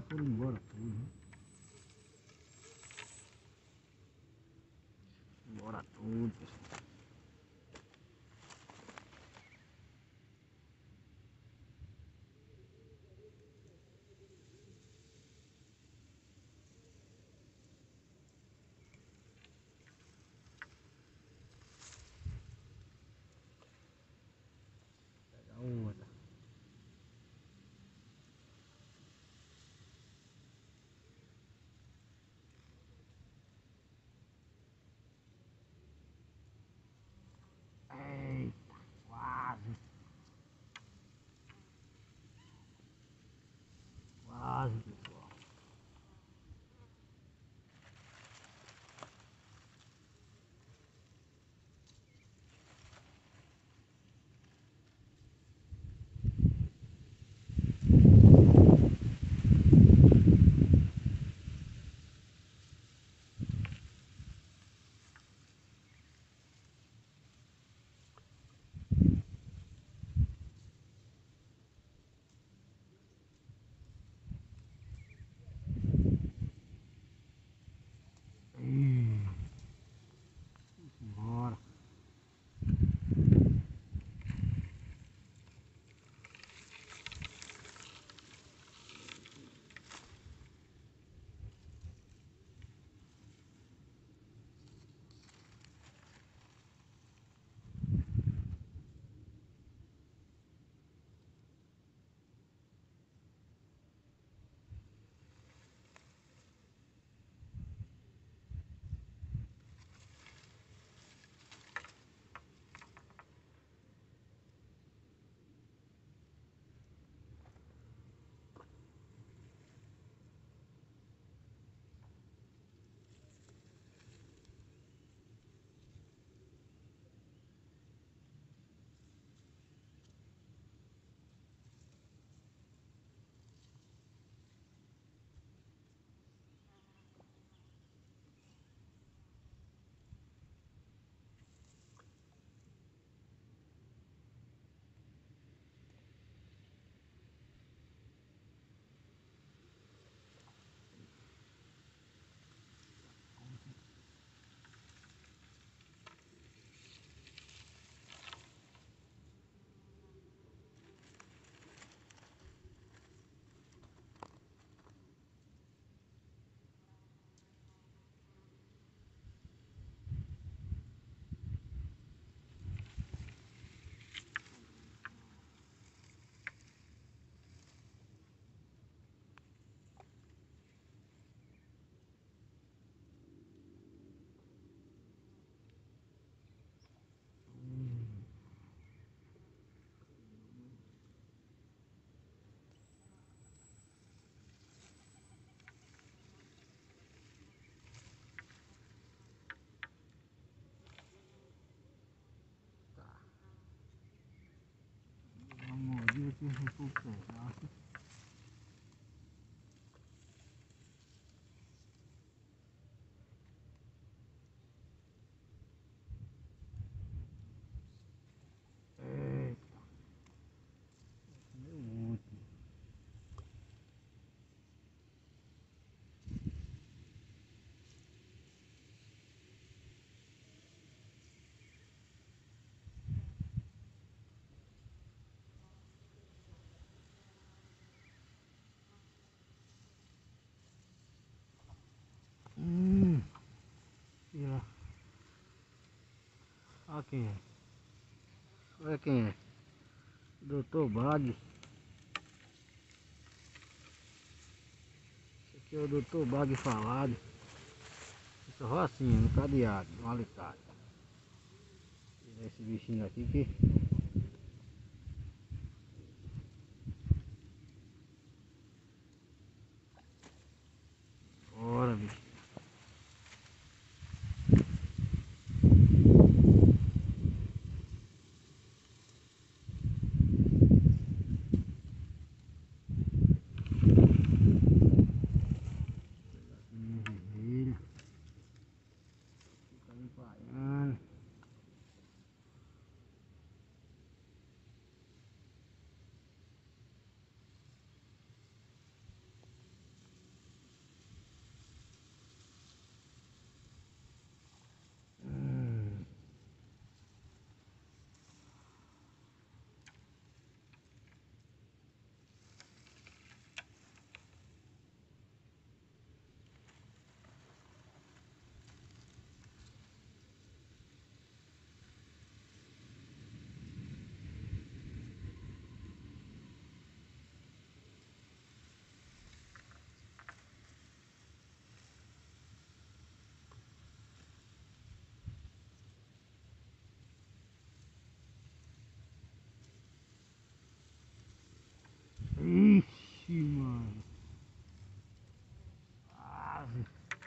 foram embora tudo, né? Embora tudo, pessoal. Pegar outra. Eita, quase. Quase, pessoal. Ih, bora. Vamos ver aqui um pouco pedaço. Eita, meu último. Tira. Olha quem é. Olha quem é. Doutor Bag. Esse aqui é o Doutor Bag falado. Só assim, no cadeado, no alicate. Tirar esse bichinho aqui que... Bora, bicho. Vermelho. Fica empaiando. Ixi, mano. Ave.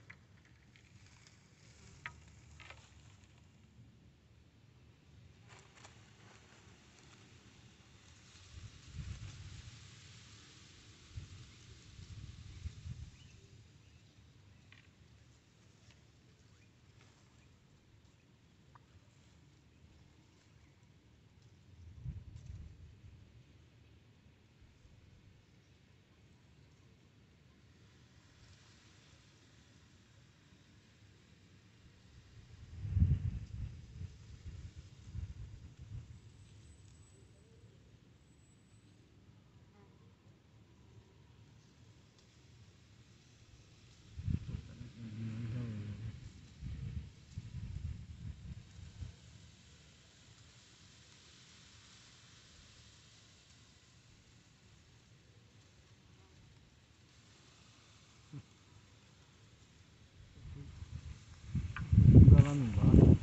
Vai lá embaixo.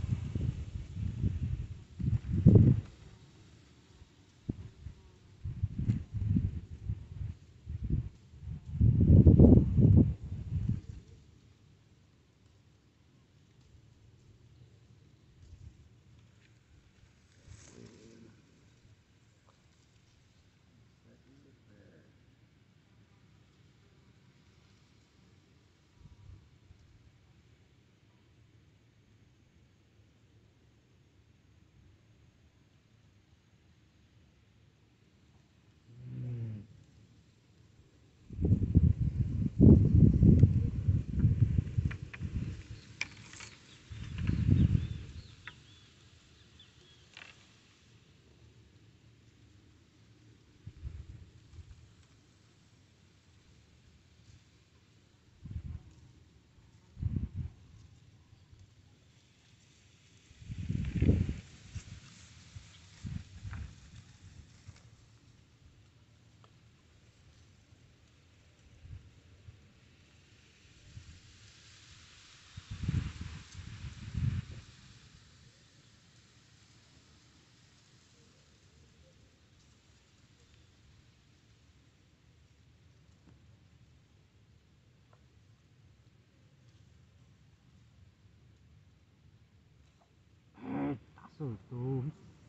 Eita, soltou.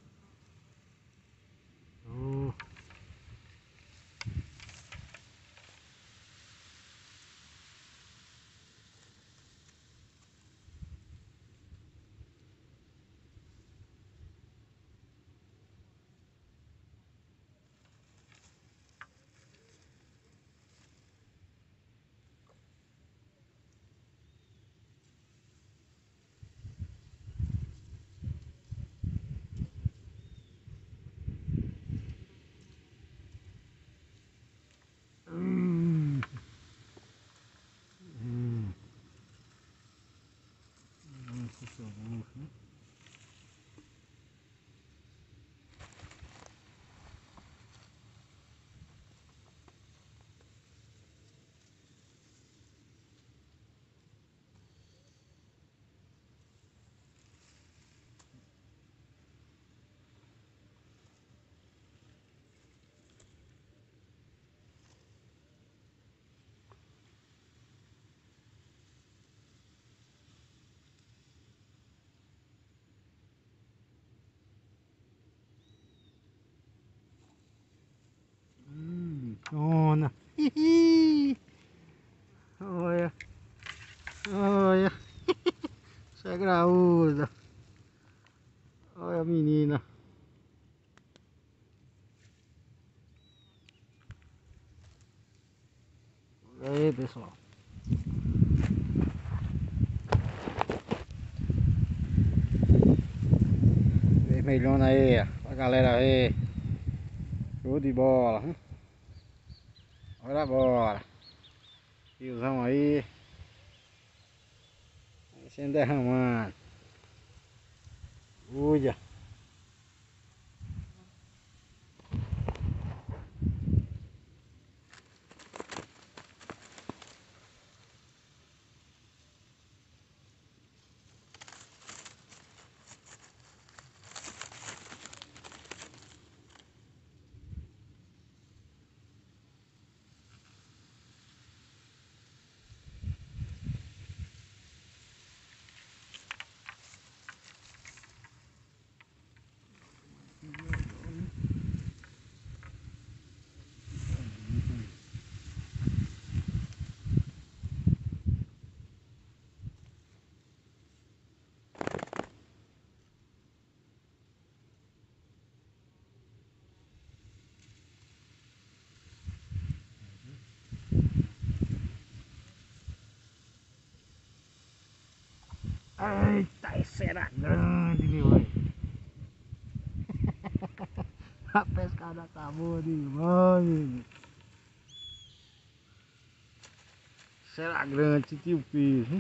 Oh. Hum. Hum. Funcionou, né? Bichona. Hihi. Olha, olha. Isso é graúda. Olha a menina. Olha aí, pessoal. Vermelhona aí, ó, pra galera ver. Show de bola. Bora, bora. Riozão aí. Sendo derramando. Uia. Eita, esse era grande, meu velho. A pescada tá boa demais. Será grande, tio peso.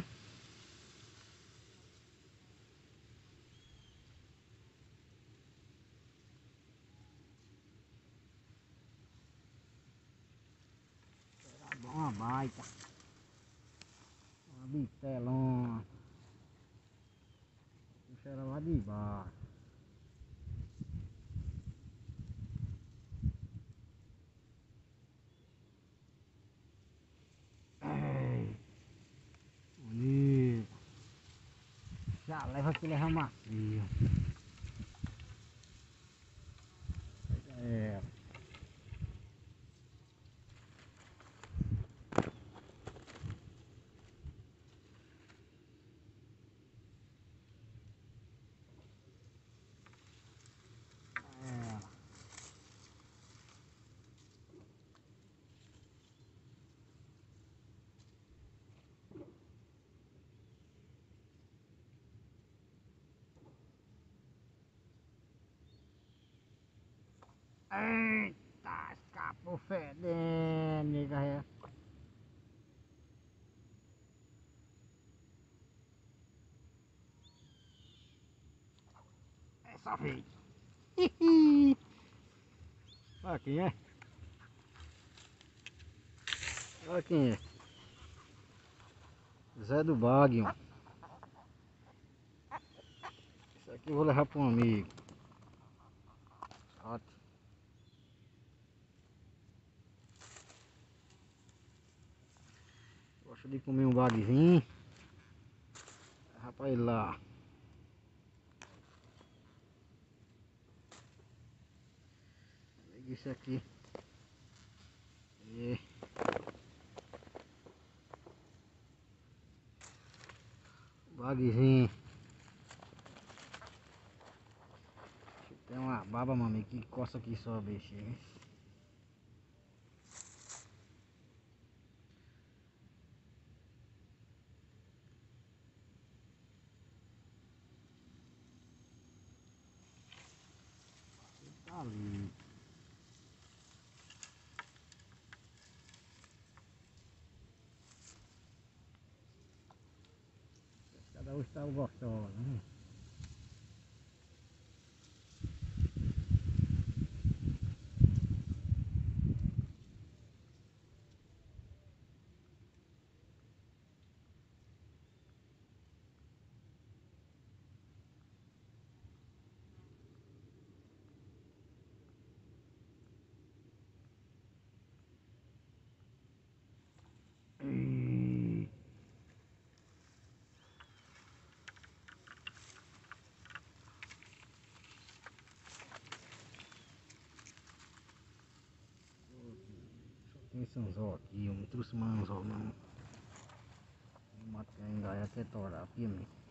Será bom uma baita. Uma bitelona. Puxa ela lá de baixo. Ei, bonito. Já leva aquele ramacio. É. É. Eita, escapou fedendo, nega. É só vez. Olha quem é. Olha quem é. Zé do Baguio. Isso aqui eu vou levar para um amigo. Ótimo. Gosto de comer um baguezinho. Levar para ele lá. Pega isso aqui. E... baguezinho. Tem uma baba, mami, que coça aqui só a bexiga. Tá ali. Cada um está gostoso, né? E... tem esse anzol aqui, eu não trouxe mais anzol não. Matei ainda até torar aqui, amigo.